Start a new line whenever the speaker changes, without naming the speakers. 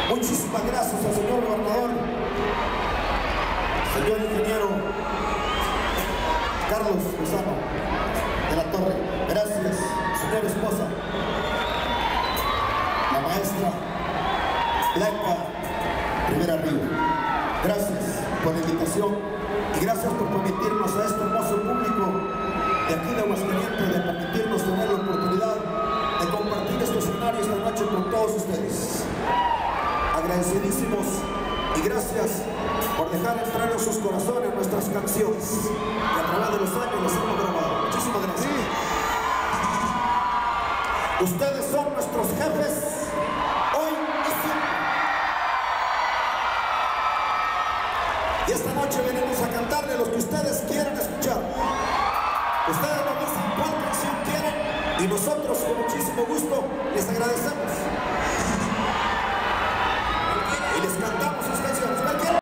Muchísimas gracias al señor gobernador, señor ingeniero Carlos Lozano de la Torre. Gracias, señora esposa, la maestra Blanca Rivera Río. Gracias por la invitación y gracias por permitirnos a este hermoso público de aquí de Aguascalientes, de permitirnos tener la oportunidad de compartir este escenario esta noche con todos ustedes. Agradecidísimos y gracias por dejar entrar en sus corazones nuestras canciones que a través de los años les hemos grabado. Muchísimas gracias. Ustedes son nuestros jefes hoy y siempre. Y esta noche venimos a cantarle los que ustedes quieran escuchar. Ustedes nos dicen cuál canción quieren y nosotros con muchísimo gusto les agradecemos.